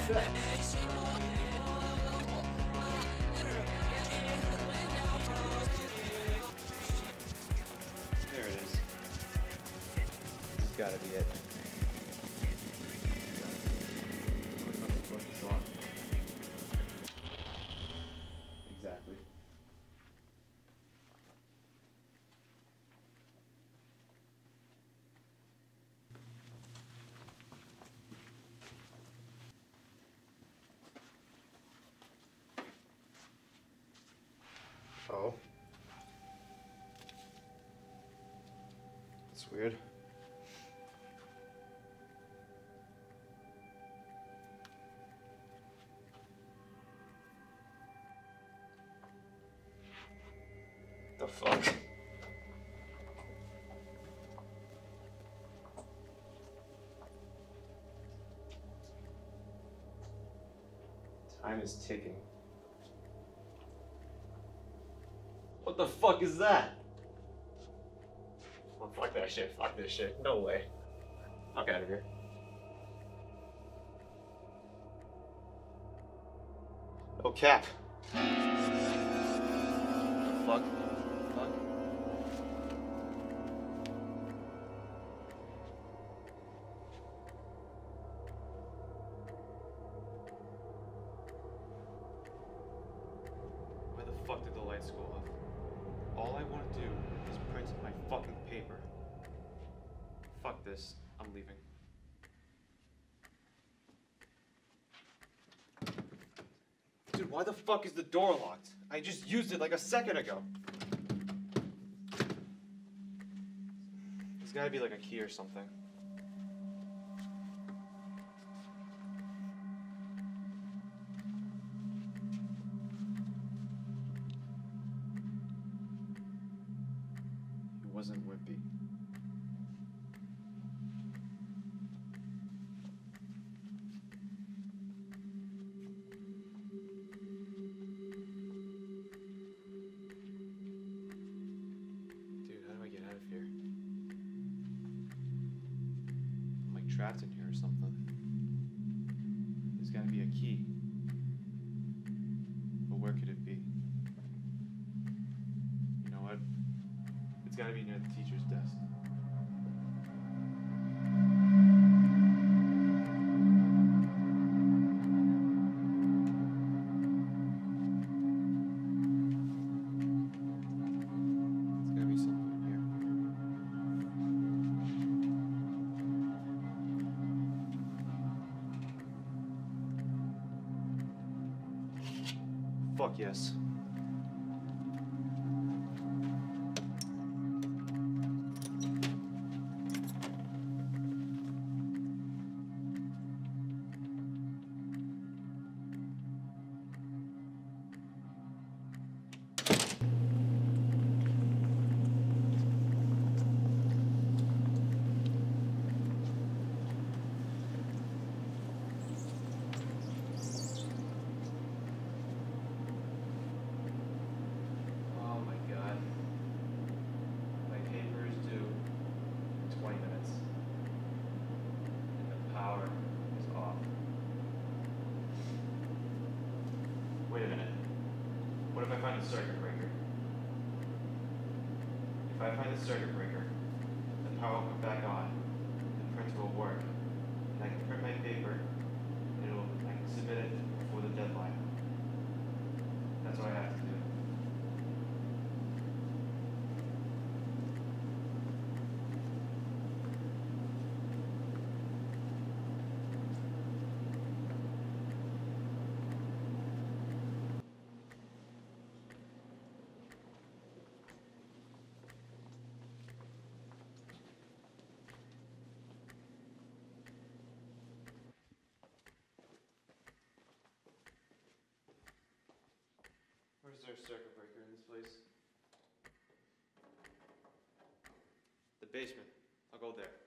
There it is. This has got to be it. Exactly. Oh. That's weird. The fuck? Time is ticking. What the fuck is that? Oh, fuck that shit. Fuck this shit. No way. Fuck out of here. No cap. Fuck. Fuck. Why the fuck did the lights go off? All I want to do is print my fucking paper. Fuck this. I'm leaving. Dude, why the fuck is the door locked? I just used it like a second ago. There's gotta be like a key or something. It wasn't wimpy. Trapped in here or something. There's gotta be a key. But where could it be? You know what? It's gotta be near the teacher's desk. Fuck yes. Wait a minute. What if I find a circuit breaker? If I find a circuit breaker, the power will come back on, the printer will work, and I can print my paper, and I can submit it before the deadline. That's what I have to do. Where's there a circuit breaker in this place? The basement. I'll go there.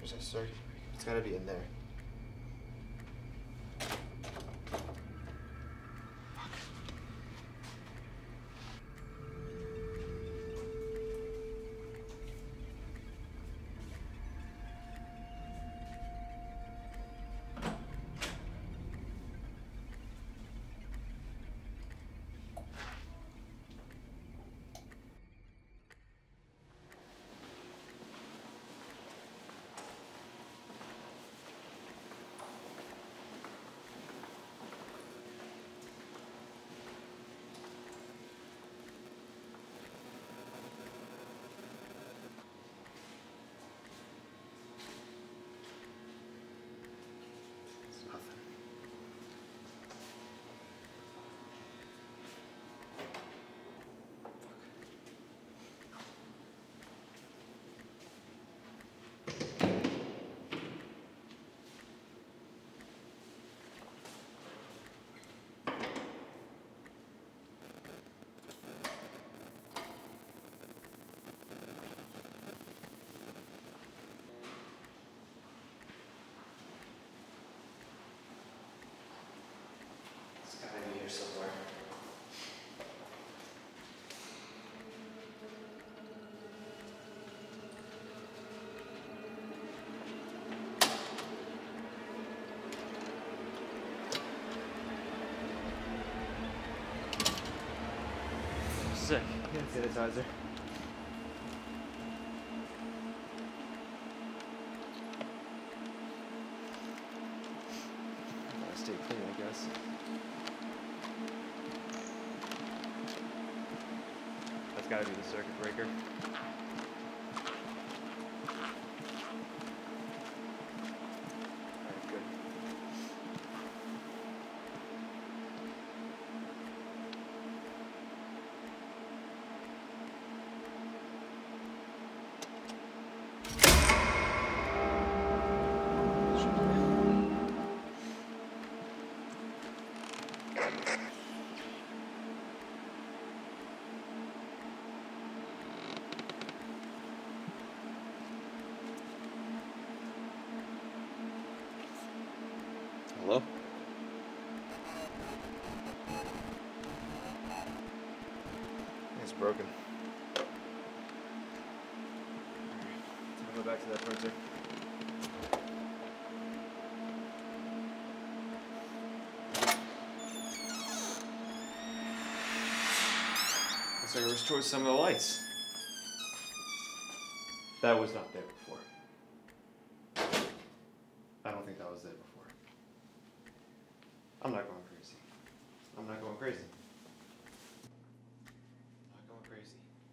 Where's that circuit breaker? It's gotta be in there. Somewhere. Sick. Hand sanitizer. Gotta stay clean, I guess. That's gotta be the circuit breaker. Alright, good. Hello? It's broken. Alright, go back to that printer. Looks like it restored some of the lights. That was not there before. I don't think that was there before. I'm not going crazy. I'm not going crazy. I'm not going crazy.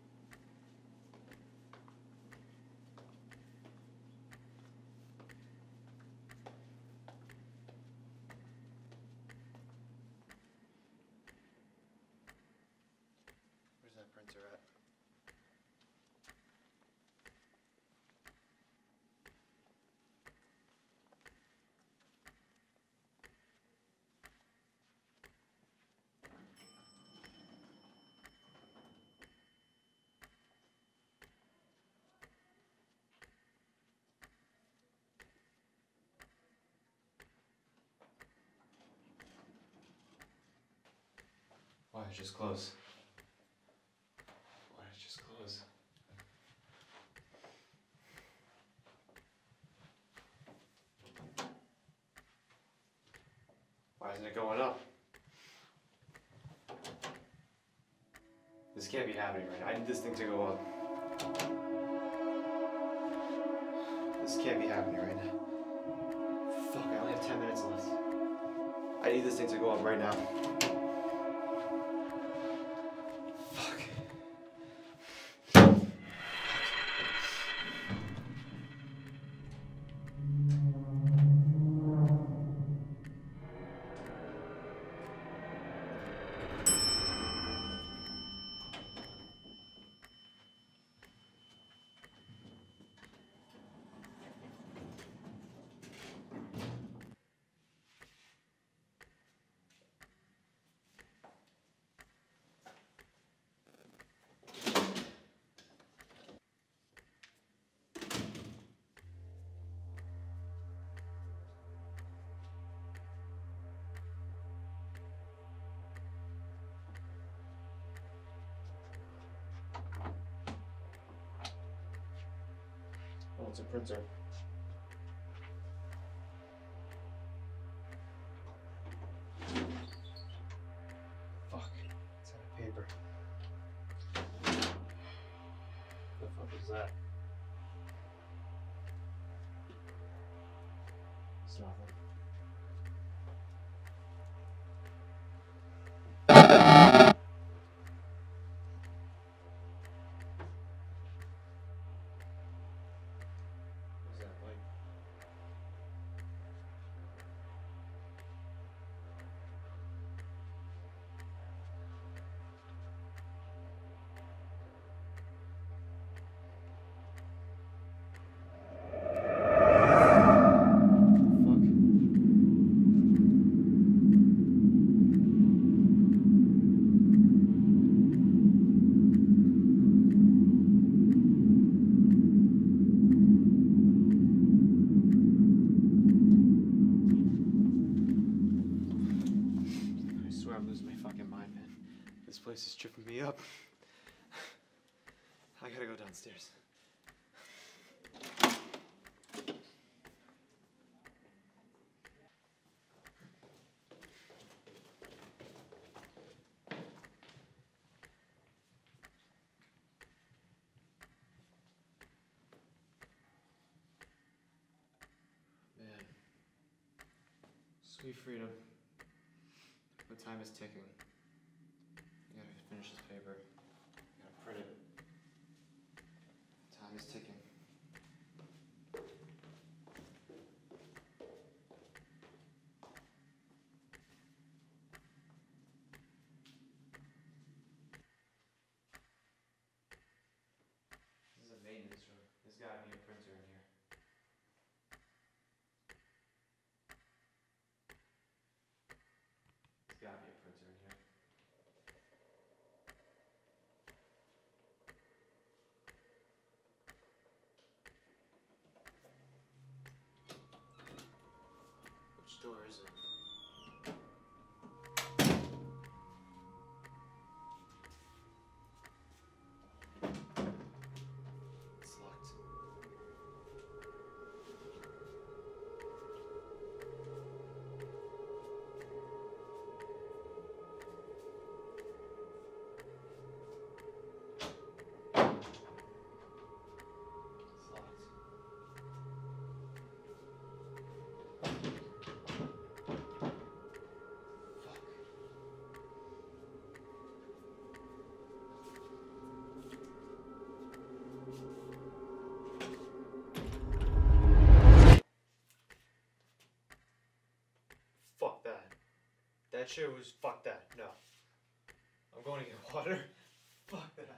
Where's that printer at? Why did it just close? Why did it just close? Why isn't it going up? This can't be happening right now. I need this thing to go up. This can't be happening right now. Fuck, I only have 10 minutes left. I need this thing to go up right now. it's a printer. Fuck, it's out of paper. The fuck is that? It's nothing. What's that like? I'm losing my fucking mind, man. This place is tripping me up. I gotta go downstairs. Man. Sweet freedom. But time is ticking. I gotta finish this paper. I gotta print it. Time is ticking. This is a maintenance room. There's gotta be a printer in here. There's gotta be a printer in here. Which door is it? It's locked. It's locked. Fuck that. That shit was fuck that. No. I'm going to get water. Fuck that.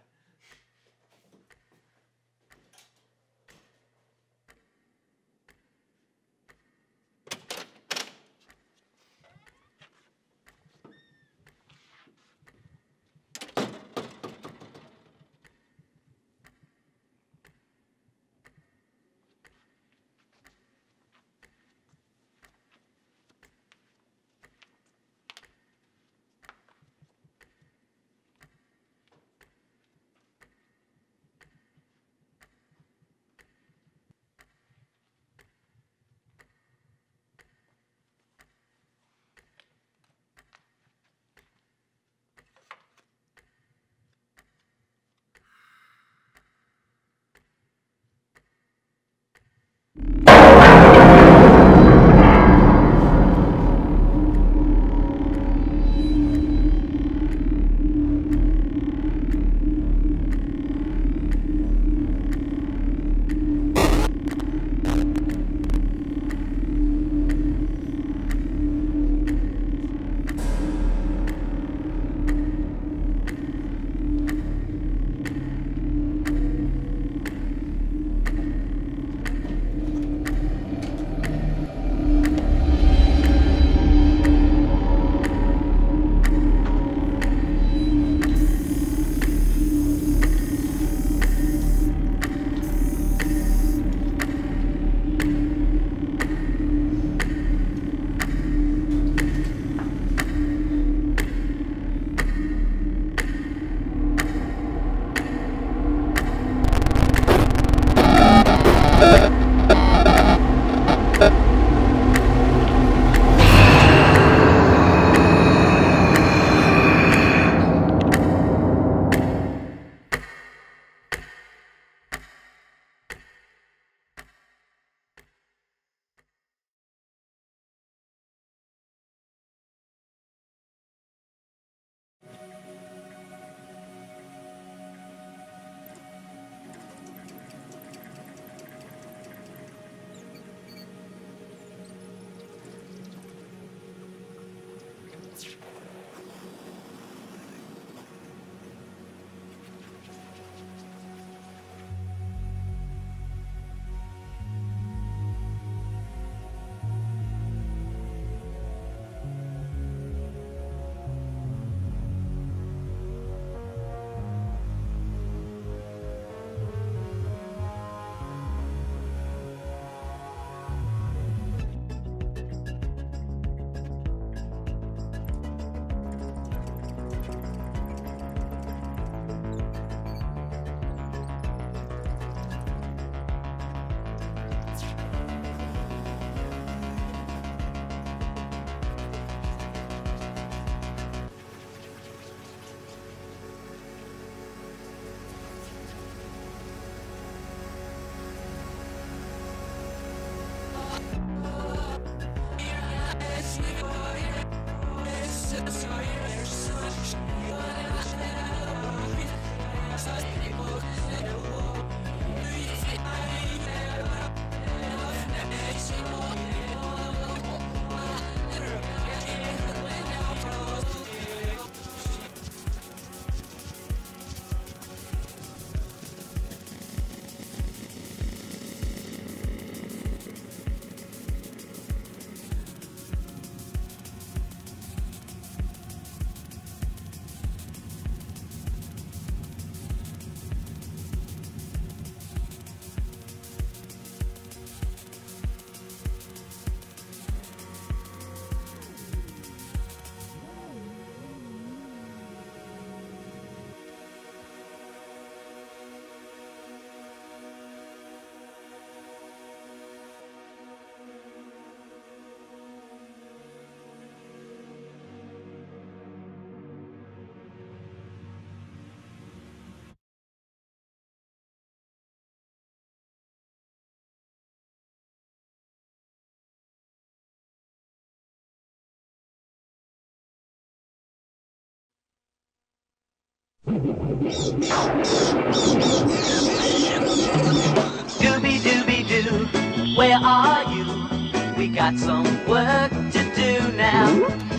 Dooby-dooby-doo, where are you? We got some work to do now.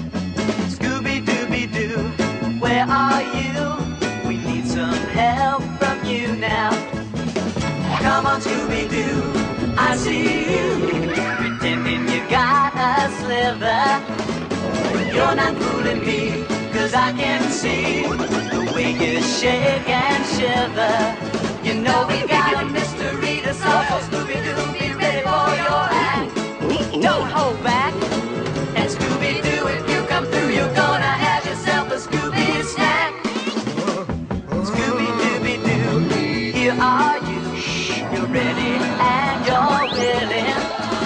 Scooby-Dooby-Doo, where are you? We need some help from you now. Come on, Scooby-Doo, I see you, pretending you got a sliver. You're not fooling me, 'cause I can see the way you shake and shiver. You know we got a mystery to solve, so Scooby-Doo, be ready for your act. Don't hold back, and Scooby-Doo, if you come through, you're gonna have yourself a Scooby snack. Scooby-Dooby-Doo, here are you, you're ready and you're willing.